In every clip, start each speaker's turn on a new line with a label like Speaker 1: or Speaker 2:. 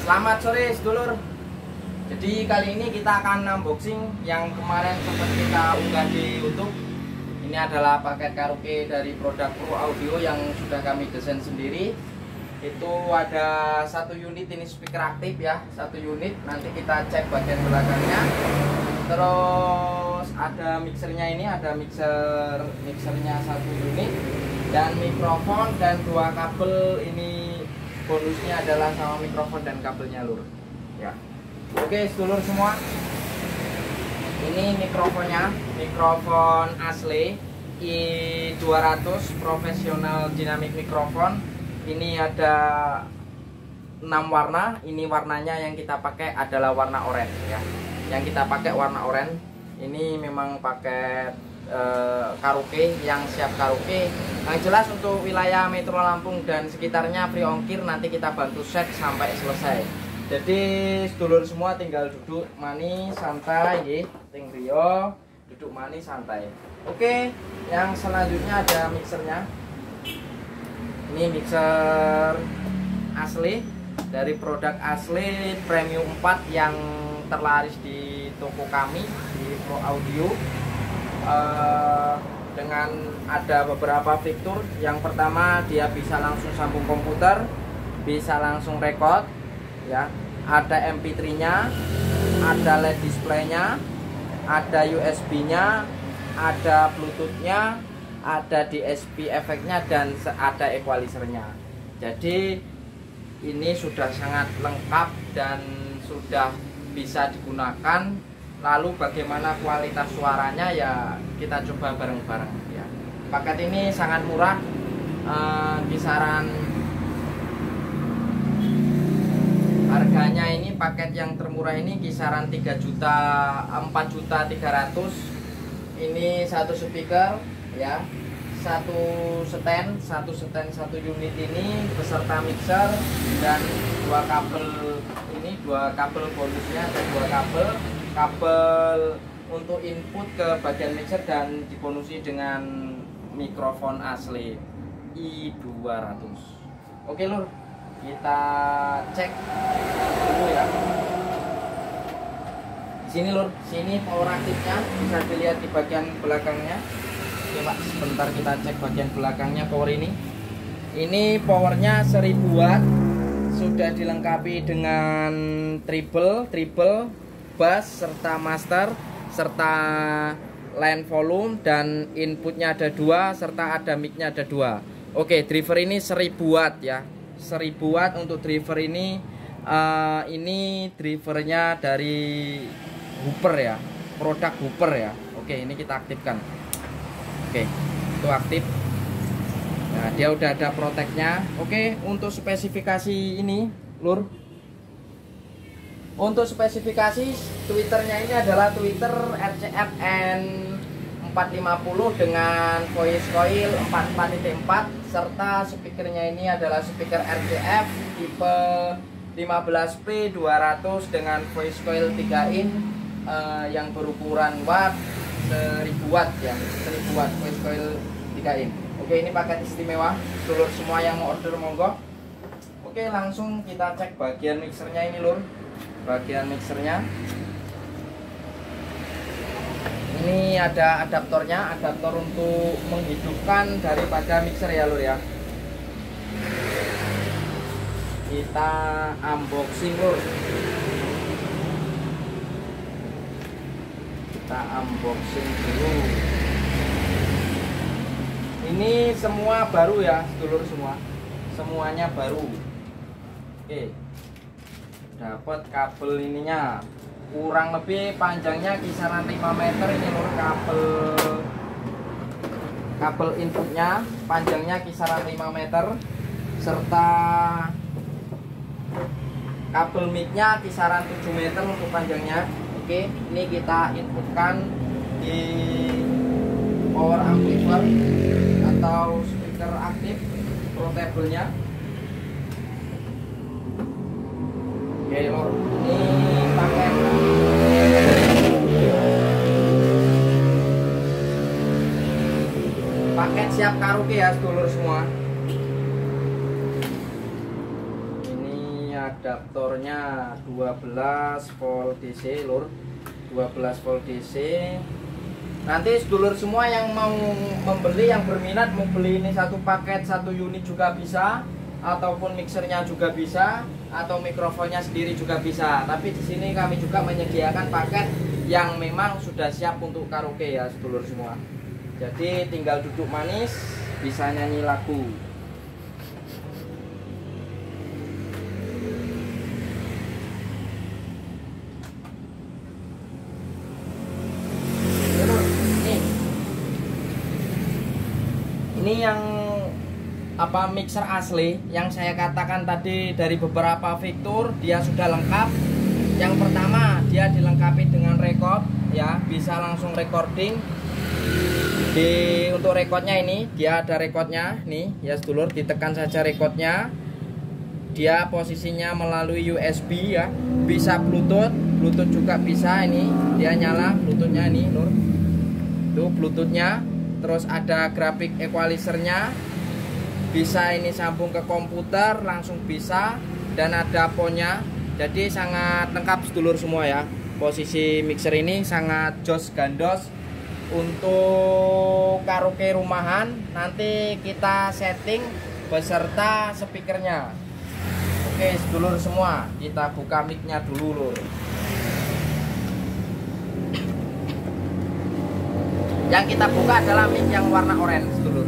Speaker 1: Selamat sore sedulur. Jadi kali ini kita akan unboxing yang kemarin sempat kita unggah di YouTube. Ini adalah paket karaoke dari produk Pro Audio yang sudah kami desain sendiri. Itu ada satu unit, ini speaker aktif ya, satu unit. Nanti kita cek bagian belakangnya. Terus ada mixernya, ini ada mixernya satu unit, dan mikrofon dan dua kabel. Ini bonusnya adalah sama mikrofon dan kabelnya lur ya. Oke sedulur semua, ini mikrofonnya, mikrofon asli i200 profesional dynamic mikrofon. Ini ada 6 warna. Ini warnanya yang kita pakai adalah warna oranye ya. Yang kita pakai warna oranye. Ini memang pakai karaoke yang siap karaoke. Yang jelas untuk wilayah Metro Lampung dan sekitarnya free ongkir, nanti kita bantu set sampai selesai. Jadi sedulur semua tinggal duduk manis santai nggih, ting riyo, duduk manis santai. Oke, yang selanjutnya ada mixernya. Ini mixer asli dari produk asli Premium 4 yang terlaris di toko kami di Pro Audio. Dengan ada beberapa fitur. Yang pertama, dia bisa langsung sambung komputer, bisa langsung record ya. Ada MP3-nya, ada LED display-nya, ada USB-nya, ada Bluetooth-nya, ada DSP efeknya, dan ada equalizer-nya. Jadi ini sudah sangat lengkap dan sudah bisa digunakan. Lalu bagaimana kualitas suaranya ya kita coba bareng-bareng ya. Paket ini sangat murah, kisaran harganya ini paket yang termurah ini kisaran 4.300.000. Ini satu speaker ya, satu stand satu unit ini beserta mixer dan dua kabel. Ini dua kabel bonusnya, ada dua kabel untuk input ke bagian mixer dan dibonusi dengan mikrofon asli i200. Oke lur, kita cek dulu ya. Sini lur, sini power aktifnya bisa dilihat di bagian belakangnya. Oke Pak, sebentar kita cek bagian belakangnya power ini. Ini powernya 1000 watt, sudah dilengkapi dengan triple bass serta master serta line volume, dan inputnya ada 2 serta ada micnya ada 2. Oke, driver ini 1000 watt ya, 1000 watt untuk driver ini. Ini drivernya dari Hooper ya, produk Hooper ya. Oke, ini kita aktifkan. Oke, itu aktif. Nah, dia udah ada proteknya. Oke, untuk spesifikasi ini lur, untuk spesifikasi Twitternya ini adalah Twitter RCF N450 dengan voice coil 44.4, serta speakernya ini adalah speaker RCF tipe 15P200 dengan voice coil 3 in yang berukuran watt 1000 watt ya, 1000 watt voice coil 3 in. Oke, ini paket istimewa. Dulur semua yang mau order monggo. Oke, langsung kita cek bagian mixernya ini lur. Bagian mixernya ini ada adaptornya, adaptor untuk menghidupkan daripada mixer ya lur ya. Kita unboxing lur, kita unboxing dulu. Ini semua baru ya sedulur semua, semuanya baru. Oke, dapat kabel ininya, kurang lebih panjangnya kisaran 5 meter ini lur. Kabel inputnya panjangnya kisaran 5 meter, serta kabel micnya kisaran 7 meter untuk panjangnya. Oke, ini kita inputkan di power amplifier atau speaker aktif portable-nya. Oke lor, ini paket siap karaoke ya sedulur semua. Ini adaptornya 12 volt DC lur, 12 volt DC. Nanti sedulur semua yang mau membeli, yang berminat mau beli ini satu paket, satu unit juga bisa, ataupun mixernya juga bisa, atau mikrofonnya sendiri juga bisa. Tapi di sini kami juga menyediakan paket yang memang sudah siap untuk karaoke ya sedulur semua. Jadi tinggal duduk manis, bisa nyanyi lagu. Ini yang mixer asli yang saya katakan tadi, dari beberapa fitur dia sudah lengkap. Yang pertama, dia dilengkapi dengan record ya, bisa langsung recording. Untuk recordnya ini dia ada recordnya nih ya sedulur, ditekan saja recordnya. Dia posisinya melalui USB ya, bisa Bluetooth juga bisa. Ini dia nyala Bluetoothnya ini lur, tuh Bluetoothnya. Terus ada grafik equalizernya, bisa ini sambung ke komputer langsung bisa, dan ada ponnya. Jadi sangat lengkap sedulur semua ya. Posisi mixer ini sangat jos gandos untuk karaoke rumahan. Nanti kita setting beserta speakernya. Oke sedulur semua, kita buka mic-nya dulu lur. Yang kita buka adalah mic yang warna oranye sedulur.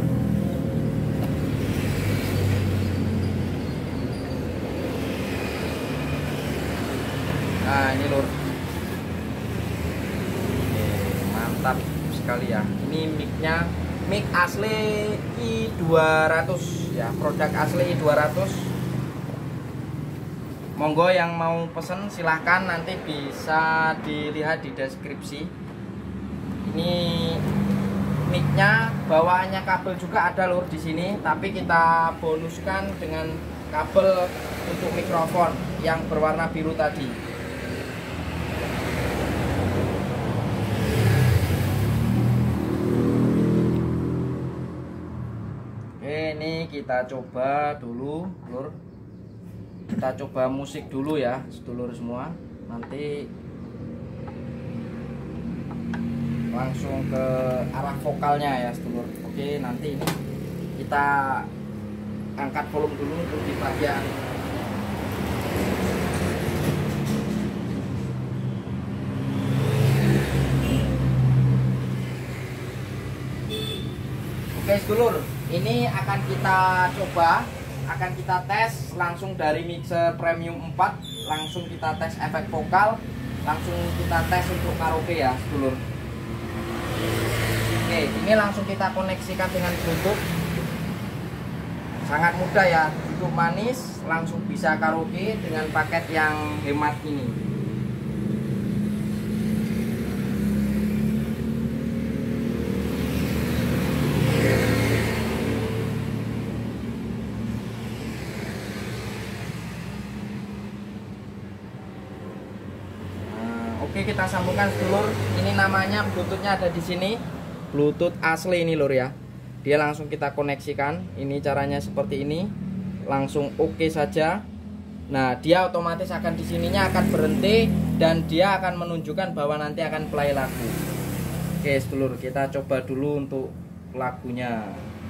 Speaker 1: Nah ini lur, mantap sekali ya. Ini mic-nya, mic asli i200 ya, produk asli i200. Monggo yang mau pesen silahkan, nanti bisa dilihat di deskripsi. Ini mic-nya bawaannya kabel juga ada lur di sini, tapi kita bonuskan dengan kabel untuk mikrofon yang berwarna biru tadi. Oke, ini kita coba dulu lur. Kita coba musik dulu ya sedulur semua. Nanti langsung ke arah vokalnya ya sedulur. Oke, nanti ini kita angkat volume dulu untuk di bagian oke sedulur, ini akan kita coba, akan kita tes langsung dari mixer premium 4. Langsung kita tes efek vokal, langsung kita tes untuk karaoke ya sedulur. Oke, ini langsung kita koneksikan dengan Bluetooth. Sangat mudah ya, duduk manis langsung bisa karaoke dengan paket yang hemat ini. Oke, kita sambungkan sedulur. Ini namanya Bluetoothnya ada di sini. Bluetooth asli ini lur ya. Dia langsung kita koneksikan. Ini caranya seperti ini. Langsung oke saja. Nah, dia otomatis akan di sininya akan berhenti dan dia akan menunjukkan bahwa nanti akan play lagu. Oke, sedulur, kita coba dulu untuk lagunya.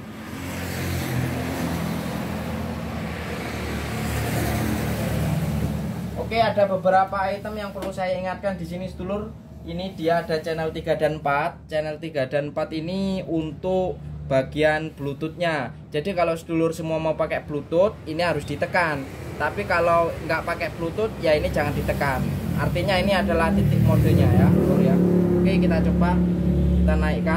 Speaker 1: Oke, ada beberapa item yang perlu saya ingatkan di sini sedulur. Ini dia ada channel 3 dan 4. Channel 3 dan 4 ini untuk bagian Bluetoothnya. Jadi kalau sedulur semua mau pakai Bluetooth, ini harus ditekan. Tapi kalau nggak pakai Bluetooth, ya ini jangan ditekan. Artinya ini adalah titik modenya ya, sedulur ya. Oke, kita coba, kita naikkan.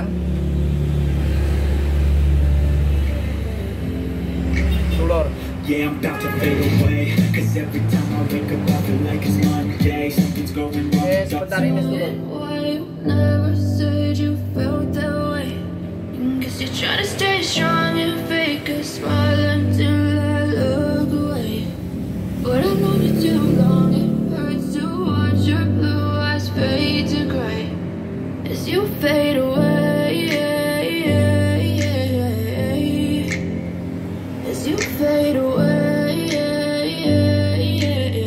Speaker 1: Sedulur.
Speaker 2: Yeah, I'm about to fade away. Cause every time I wake up I feel like it's Monday. Something's going wrong.
Speaker 1: Sebentar ini sedulur.
Speaker 3: Never said you felt that way. Guess you're trying to stay strong and fake a smile until I look away. But I've known you too long. It hurts to watch your blue eyes fade to gray as you fade away. As you fade away.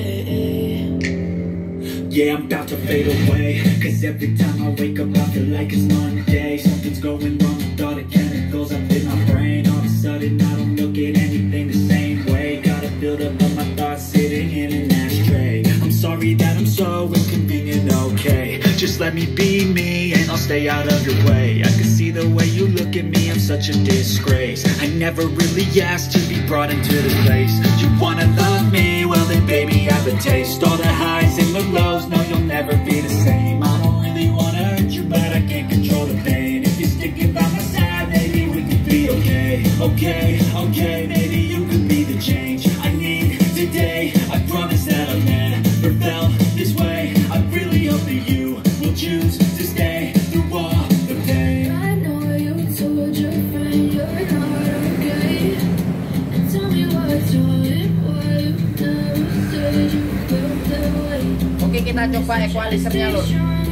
Speaker 2: yeah, I'm about to fade away. Cause every time I wake up I feel like it's Monday. Something's going wrong with all the chemicals up in my brain. All of a sudden I don't look at anything the same way. Gotta build up all my thoughts sitting in an ashtray. I'm sorry that I'm so inconvenient, okay. Just let me be me and I'll stay out of your way. I can see the way you look at me, I'm such a disgrace. I never really asked to be brought into this place. You wanna love me? Well then baby I have a taste. All the highs and the lows, no you'll never be the same. I don't really wanna hurt you but I can't control the pain. If you're sticking by my side, maybe we could be okay. Okay, okay, maybe you could be the change I need today. I promise that I'll never felt this way. I really hope that you will choose to stay through all the pain.
Speaker 3: I know you told your friend you're not okay, and tell me what's wrong and why you never said you felt that way.
Speaker 1: Oke, kita coba equalizernya lur.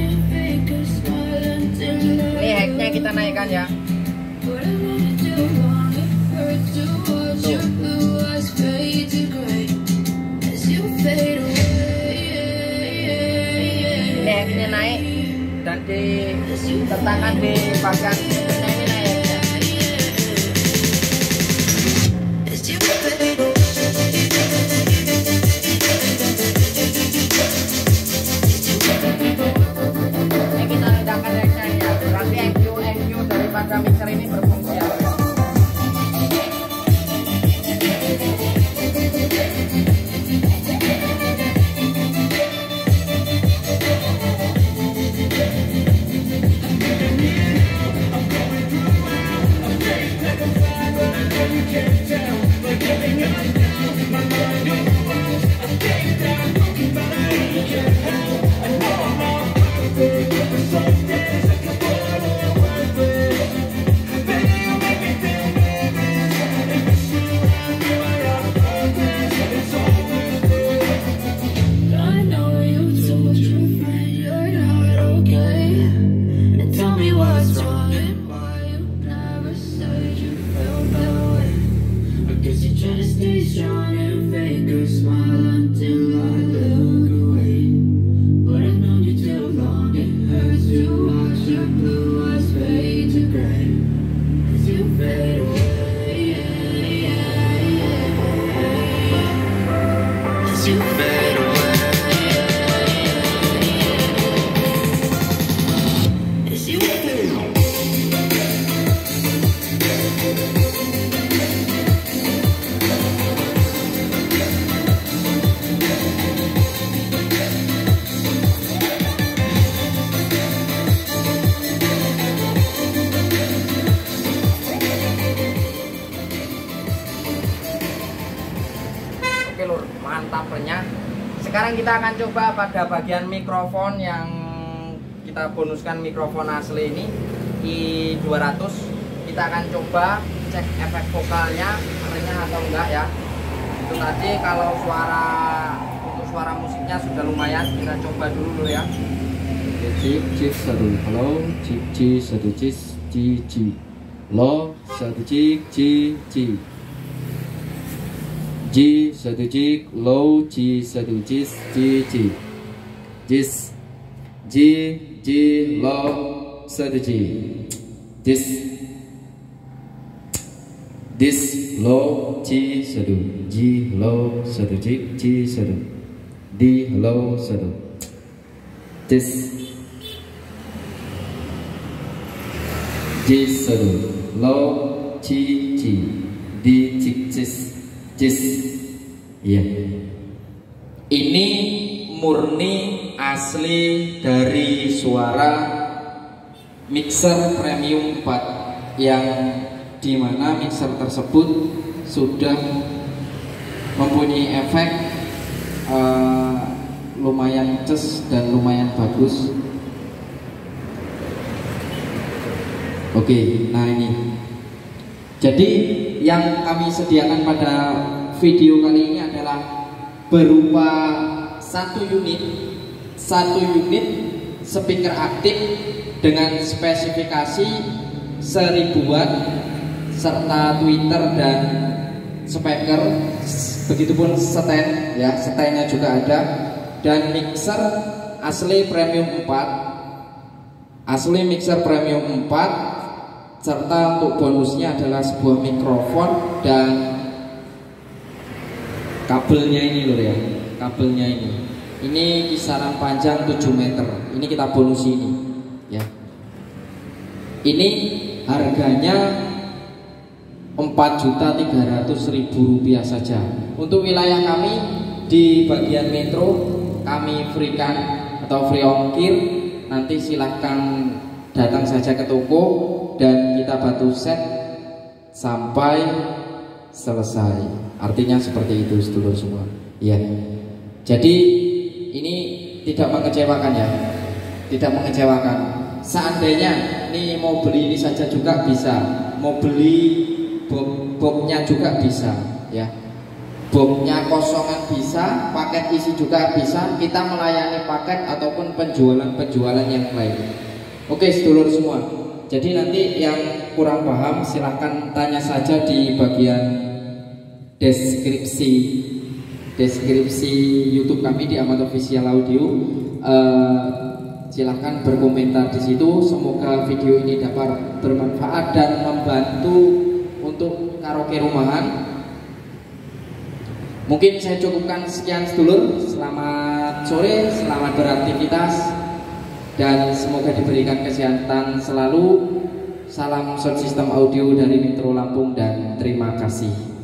Speaker 1: Ini hacknya kita naikkan ya.
Speaker 3: But I know you too long, it hurts to watch your blue eyes fade to gray as you fade away.
Speaker 1: Ini hacknya naik dan diletakkan di bagian speakernya ini naik.
Speaker 3: As you fade away.
Speaker 1: Ini kita letakkan hacknya ini ya. Berarti EQ daripada mixer ini berfungsi ya. Mantapnya. Sekarang kita akan coba pada bagian mikrofon yang kita bonuskan mikrofon asli ini i200. Kita akan coba cek efek vokalnya renyah atau enggak ya. Itu tadi kalau untuk suara musiknya sudah lumayan, kita coba dulu ya.
Speaker 4: Cik satu, halo, cik satu, cik lo satu, cik G satu cik, low G satu cis, G low satu G, this low G satu, G low satu G satu, D low satu, this G satu, low G D cis, ya. Ini murni asli dari suara mixer premium 4 yang dimana mixer tersebut sudah mempunyai efek lumayan ces dan lumayan bagus. Oke, nah ini jadi yang kami sediakan pada video kali ini adalah berupa satu unit speaker aktif dengan spesifikasi 1000 watt serta tweeter dan speaker, begitupun stand ya, standnya juga ada, dan mixer asli premium 4, asli mixer premium 4, serta untuk bonusnya adalah sebuah mikrofon dan kabelnya ini loh ya, kabelnya ini kisaran panjang 7 meter. Ini kita bonus ini ya. Ini harganya Rp4.300.000 saja. Untuk wilayah kami di bagian metro kami freekan atau free ongkir. Nanti silahkan datang saja ke toko dan kita bantu set sampai selesai. Artinya seperti itu sedulur semua ya. Jadi ini tidak mengecewakan ya, tidak mengecewakan. Seandainya ini mau beli ini saja juga bisa, mau beli boxnya juga bisa ya, boxnya kosongan bisa, paket isi juga bisa. Kita melayani paket ataupun penjualan yang lain. Oke sedulur semua, jadi nanti yang kurang paham silahkan tanya saja di bagian deskripsi YouTube kami di Ahmad Official Audio. Silahkan berkomentar di situ. Semoga video ini dapat bermanfaat dan membantu untuk karaoke rumahan. Mungkin saya cukupkan sekian sedulur. Selamat sore, selamat beraktivitas, dan semoga diberikan kesehatan selalu. Salam sound system audio dari Metro Lampung dan terima kasih.